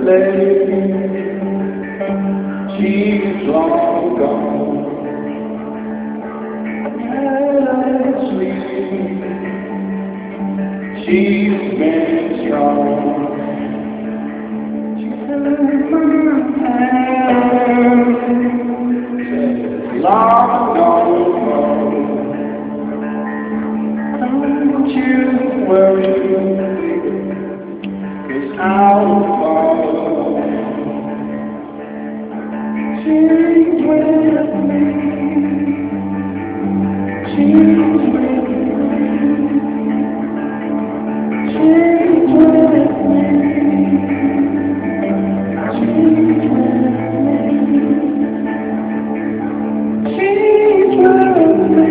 lady, she's long gone. And sleep, she's been strong. She took my hand, said, long gone. Don't you worry, 'cause I'll follow. She's with me. She's with me. She's with me. She's with me. She's with me.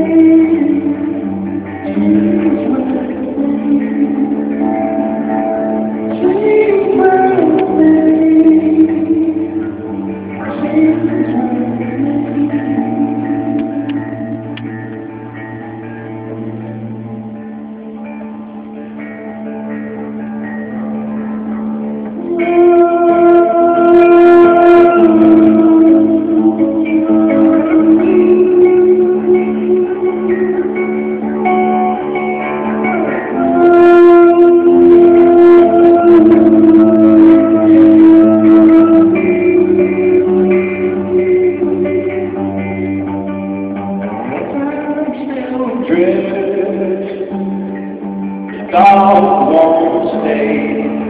Dog won't stay.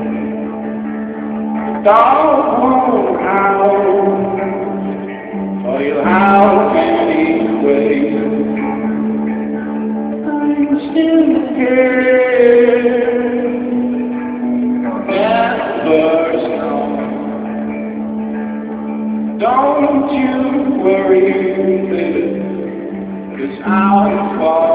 Dog won't howl, or he'll howl anyway. I'm still here. Never stop. Don't you worry, baby, 'cause I'll fall.